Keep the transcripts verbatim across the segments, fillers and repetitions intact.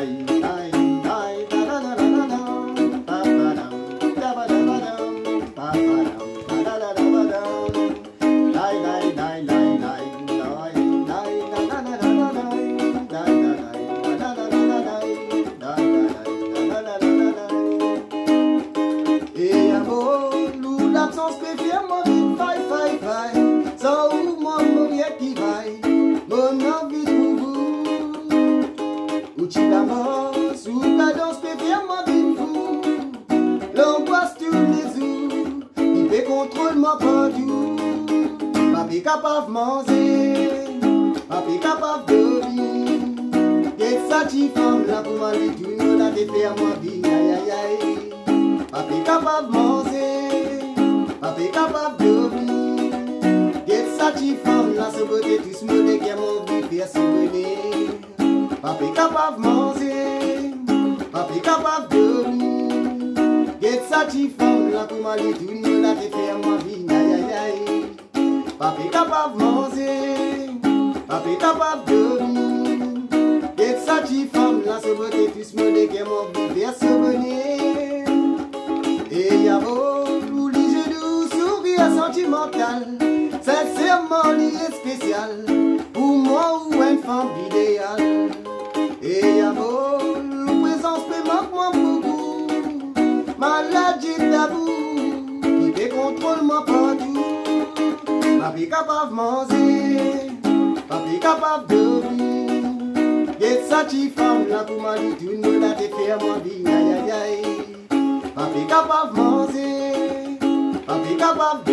Contrôle-moi pas tout, papi capable manger, papi capable dormir. Qu'est-ce ça tu femme là pour m'aller tout le la te faire moi vie, aïe aïe aïe. Papi capable manger, papi capable dormir. Qu'est-ce ça tu femme là ce beauté tous me les qui mon vie faire souvenir. Papi capable manger, papi capable dormir. Qu'est-ce ça tu femme là pour m'aller tout le la te faire moi vie, aïe aïe aïe. Papi capable manger, papi capable dormir. Qu'est-ce ça tu femme là ce beauté tous me les qui mon vie faire souvenir. Et y'a beau l'oublier doux sourire sentimental, sincèrement lié spécial pour moi ou une femme idéale. Et y'a beau la présence me manque moi beaucoup, maladie tabou qui te contrôle-moi partout. Papi capable manger, papi capable dormir. Qu'est-ce ça tu femme là pour m'aller tout le monde te faire moi vie, aïe aïe aïe. Papi capable manger, papi capable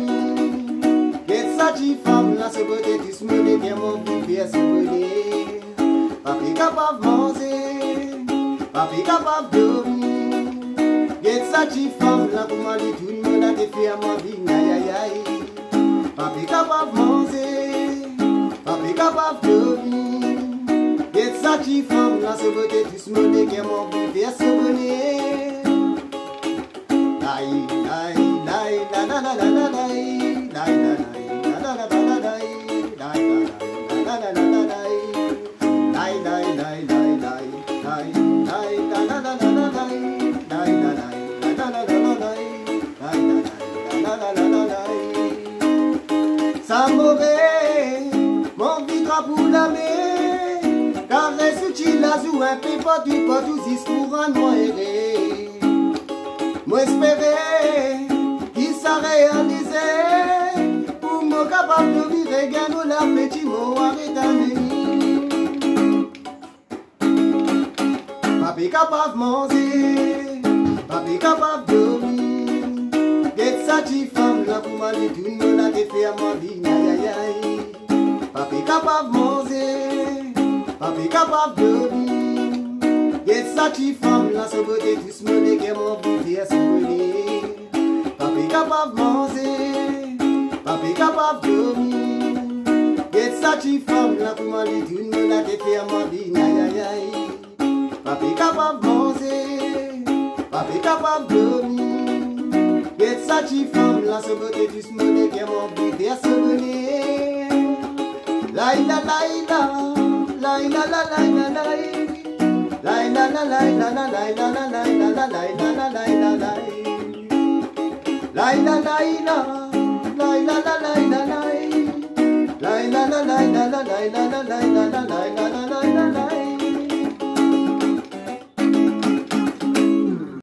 dormir. Qu'est-ce ça tu femme là ce beauté tous me les bien mon vie faire souvenir. Papi capable manger, papi capable dormir. Qu'est-ce ça tu femme là pour m'aller tout le monde te faire moi vie, aïe aïe aïe. Papi capable manger, papi capable dormir. Qu'est-ce ça tu femme là ce beauté tous me les bien mon vie faire souvenir. Samoré, mon vitra pour la mer, caresse tu la joue un peu pas du pas tout discours en moi erré. Moi espérer qu'il s'est réalisé pour me capable de vivre gagne la petit mot arrêté. Papi capable manger, papi capable dormir. Qu'est-ce ça tu femme là pour m'aller tout le monde te faire ma vie, aïe aïe aïe. Papi capable manger, papi capable dormir. Qu'est-ce ça tu femme là ce beauté tous me les qui mon vie faire souvenir. Papi capable manger, papi capable dormir. Qu'est-ce ça tu femme là pour m'aller tout le monde te faire ma vie, aïe aïe aïe. Papi capable manger, papi capable dormir. Qu'est-ce ça tu femme là ce beauté tous me les qui mon vie faire souvenir. Laïla laïla, laïla laïla laïla. La la la la la la la la la la la la la la la la la la. La la la la, la la la la la la. La la la la la la la la la la la la la la la.